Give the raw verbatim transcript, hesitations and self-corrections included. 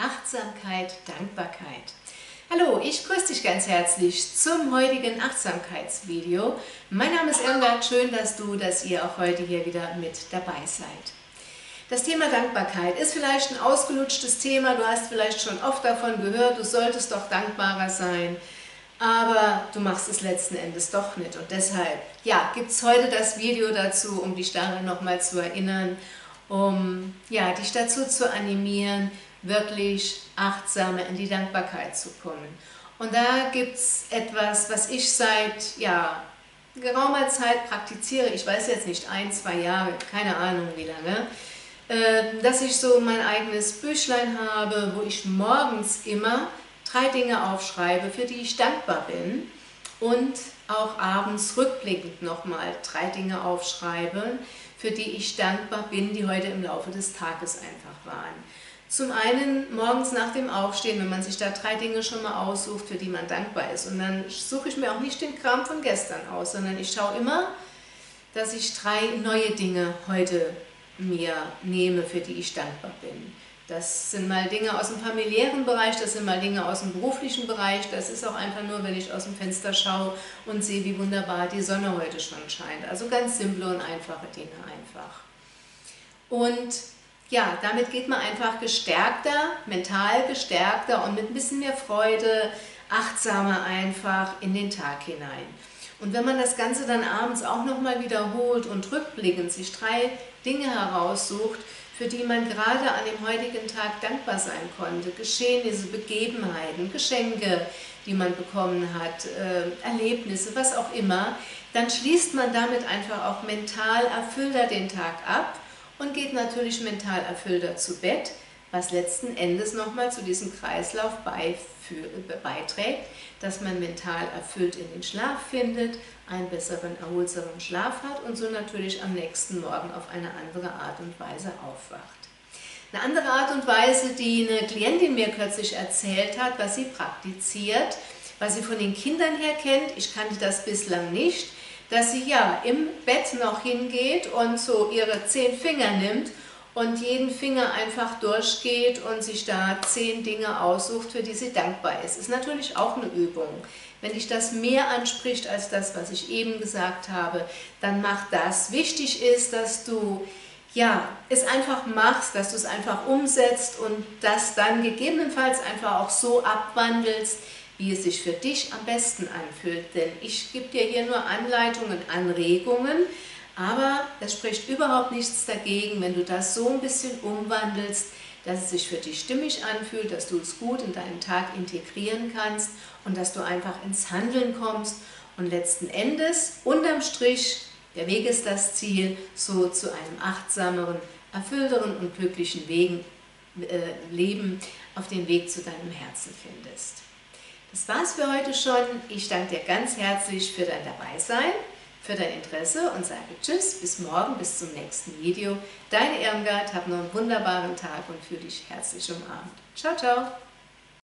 Achtsamkeit, Dankbarkeit. Hallo, ich grüße dich ganz herzlich zum heutigen Achtsamkeitsvideo. Mein Name ist Irmgard, schön, dass du, dass ihr auch heute hier wieder mit dabei seid. Das Thema Dankbarkeit ist vielleicht ein ausgelutschtes Thema, du hast vielleicht schon oft davon gehört, du solltest doch dankbarer sein, aber du machst es letzten Endes doch nicht. Und deshalb ja, gibt es heute das Video dazu, um dich daran nochmal zu erinnern, um ja, dich dazu zu animieren, wirklich achtsamer in die Dankbarkeit zu kommen. Und da gibt es etwas, was ich seit ja, geraumer Zeit praktiziere, ich weiß jetzt nicht, ein, zwei Jahre, keine Ahnung wie lange, äh, dass ich so mein eigenes Büchlein habe, wo ich morgens immer drei Dinge aufschreibe, für die ich dankbar bin, und auch abends rückblickend nochmal drei Dinge aufschreibe, für die ich dankbar bin, die heute im Laufe des Tages einfach waren. Zum einen morgens nach dem Aufstehen, wenn man sich da drei Dinge schon mal aussucht, für die man dankbar ist. Und dann suche ich mir auch nicht den Kram von gestern aus, sondern ich schaue immer, dass ich drei neue Dinge heute mir nehme, für die ich dankbar bin. Das sind mal Dinge aus dem familiären Bereich, das sind mal Dinge aus dem beruflichen Bereich, das ist auch einfach nur, wenn ich aus dem Fenster schaue und sehe, wie wunderbar die Sonne heute schon scheint. Also ganz simple und einfache Dinge einfach. Und ja, damit geht man einfach gestärkter, mental gestärkter und mit ein bisschen mehr Freude, achtsamer einfach in den Tag hinein. Und wenn man das Ganze dann abends auch nochmal wiederholt und rückblickend sich drei Dinge heraussucht, für die man gerade an dem heutigen Tag dankbar sein konnte, Geschehnisse, Begebenheiten, Geschenke, die man bekommen hat, äh, Erlebnisse, was auch immer, dann schließt man damit einfach auch mental erfüllter den Tag ab und geht natürlich mental erfüllter zu Bett, was letzten Endes nochmal zu diesem Kreislauf beiträgt, dass man mental erfüllt in den Schlaf findet, einen besseren, erholsamen Schlaf hat und so natürlich am nächsten Morgen auf eine andere Art und Weise aufwacht. Eine andere Art und Weise, die eine Klientin mir kürzlich erzählt hat, was sie praktiziert, was sie von den Kindern her kennt, ich kannte das bislang nicht, dass sie ja im Bett noch hingeht und so ihre zehn Finger nimmt und jeden Finger einfach durchgeht und sich da zehn Dinge aussucht, für die sie dankbar ist. Ist natürlich auch eine Übung. Wenn dich das mehr anspricht als das, was ich eben gesagt habe, dann mach das. Wichtig ist, dass du ja, es einfach machst, dass du es einfach umsetzt und das dann gegebenenfalls einfach auch so abwandelst, wie es sich für dich am besten anfühlt. Denn ich gebe dir hier nur Anleitungen, Anregungen, aber es spricht überhaupt nichts dagegen, wenn du das so ein bisschen umwandelst, dass es sich für dich stimmig anfühlt, dass du es gut in deinen Tag integrieren kannst und dass du einfach ins Handeln kommst und letzten Endes, unterm Strich, der Weg ist das Ziel, so zu einem achtsameren, erfüllteren und glücklichen Wegen, äh, Leben auf den Weg zu deinem Herzen findest. Das war's für heute schon. Ich danke dir ganz herzlich für dein Dabeisein, für dein Interesse und sage Tschüss, bis morgen, bis zum nächsten Video. Deine Irmgard, hab noch einen wunderbaren Tag und fühle dich herzlich umarmt. Ciao, ciao!